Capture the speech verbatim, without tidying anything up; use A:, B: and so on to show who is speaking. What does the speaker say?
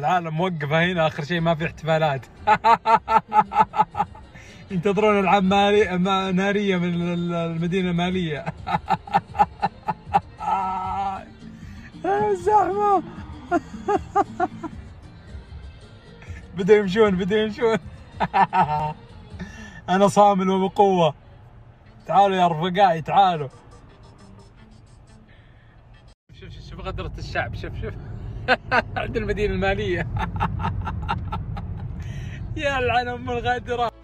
A: تعال موقفة هنا آخر شيء ما في احتفالات. ينتظرون ألعاب نارية من المدينة المالية. الزحمة. بدأوا يمشون بدأوا يمشون. أنا صامل وبقوة. تعالوا يا رفقائي تعالوا. شوف شوف غدرة الشعب، شوف شوف. عند المدينة المالية. يا لعن أم الغادرة.